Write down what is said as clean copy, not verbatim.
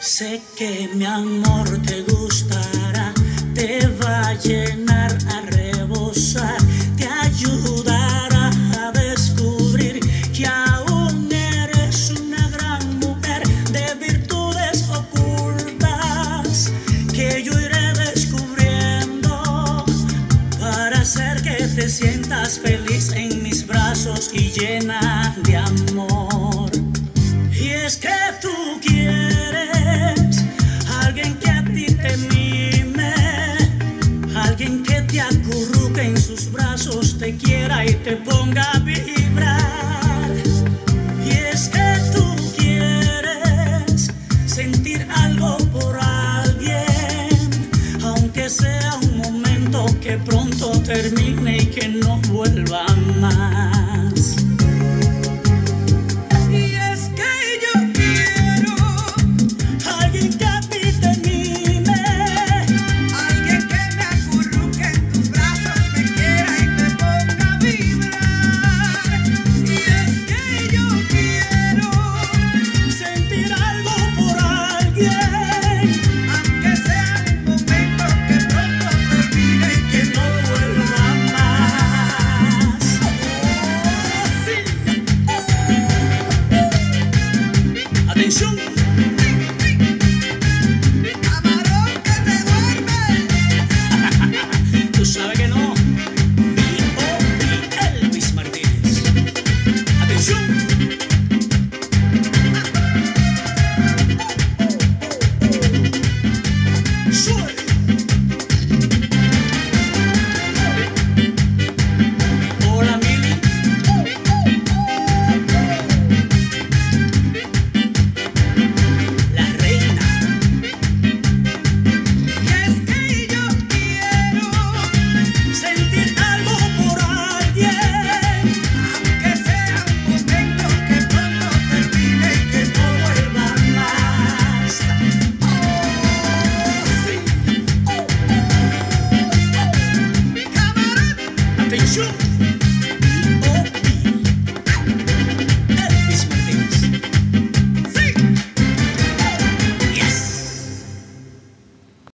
Sé que mi amor te gustará, te va a llenar, a rebosar, te ayudará a descubrir que aún eres una gran mujer de virtudes ocultas que yo iré descubriendo para hacer que te sientas feliz en mis brazos y llena de amor. Y es que tú quieres alguien que a ti te mime, alguien que te acurruque en sus brazos, te quiera y te ponga a vibrar. Y es que tú quieres sentir algo por alguien, aunque sea un momento que pronto termine y que no vuelva más. Atención.